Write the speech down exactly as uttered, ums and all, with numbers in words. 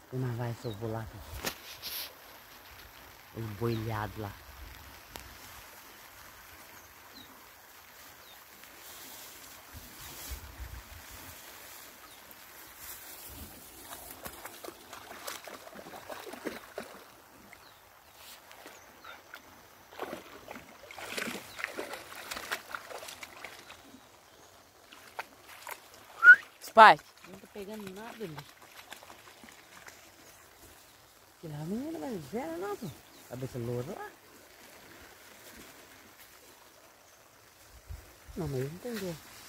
Mas vai, se eu vou lá. Os boilhados lá. Spike, não tô pegando nada ali. Aquilo lá menina, mas zero não, pô. Cabeça loura lá. Não, mas eu não entendi.